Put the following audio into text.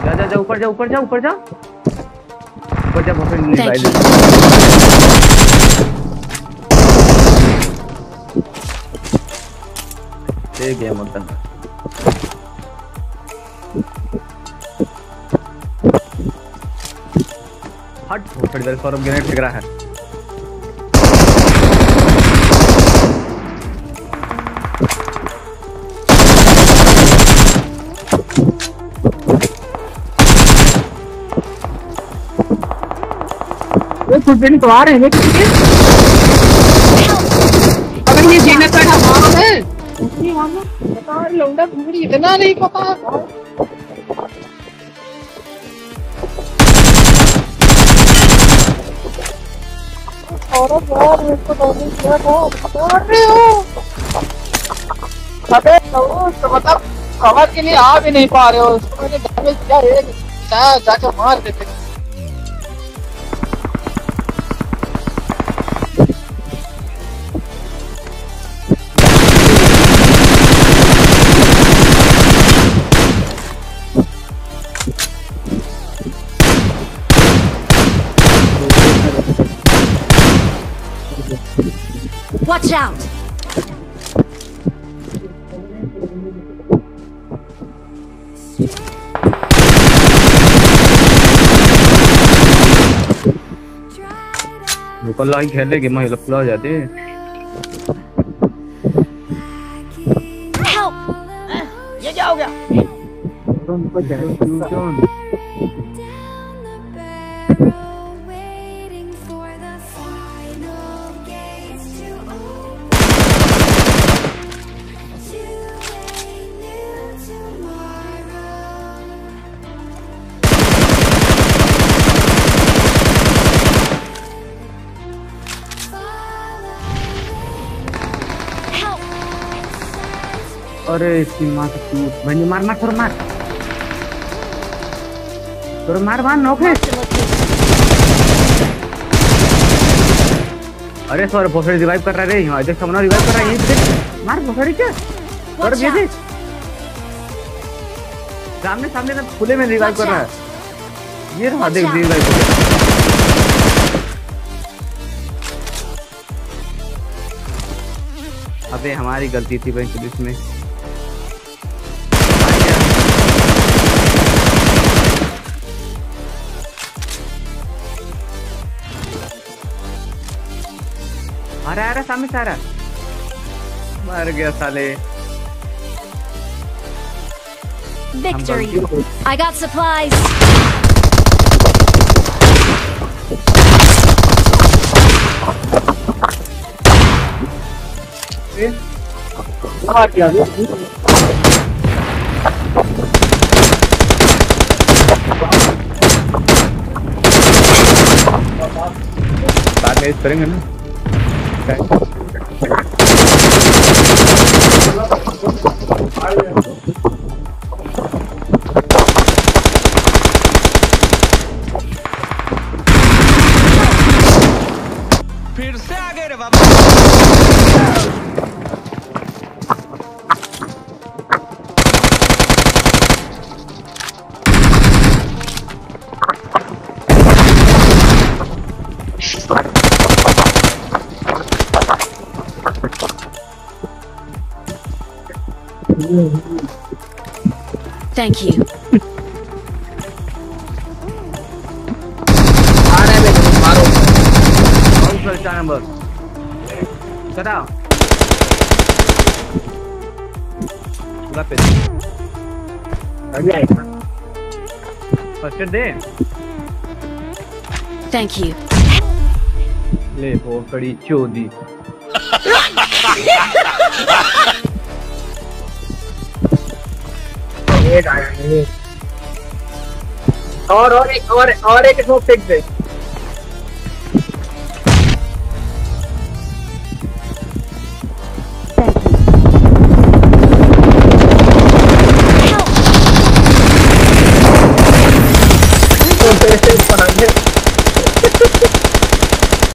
जा जा ऊपर जा ऊपर जा ऊपर जा ऊपर जा बहुत रिवाइव ये गेम होता है। हट थोड़ी देर फॉरम ग्रेनेड फेंक रहा है। कुछ दिन तो आ रहे हैं अगर ये जीना का हमारा है नहीं मानो बता लौंडा घूमड़ी इतना नहीं पता और यार इसको नहीं किया था कर रहे हो अबे तो मतलब कवर के लिए आ भी नहीं पा रहे हो उसको मैंने डैमेज किया है जाके मार देते। Watch out! कल आई खेलेगी मैं लपला हो जाती ये क्या हो गया? अरे इसकी माँ का चूत भाई मार मार थोड़ा मार थोड़ा मार मार नौके। अरे सर भोसड़ी रिवाइव कर रहा है रे यहाँ देख सामने रिवाइव कर रहा है ये मार भोसड़ी क्या और ये देख सामने सामने ना खुले में रिवाइव कर रहा है ये रहा देख रिवाइव कर रहा है। अबे हमारी गलती थी भाई पुलिस में आ रहा सामने से आ रहा मर गया साले। Victory! I got supplies! बाद में इस करेंगे ना फिर से आ गए रे बाबा। Thank you. नंबर चला फर्स्ट दे। Thank you. ले वो कड़ी चोदी और एक स्मोक फेंक दे।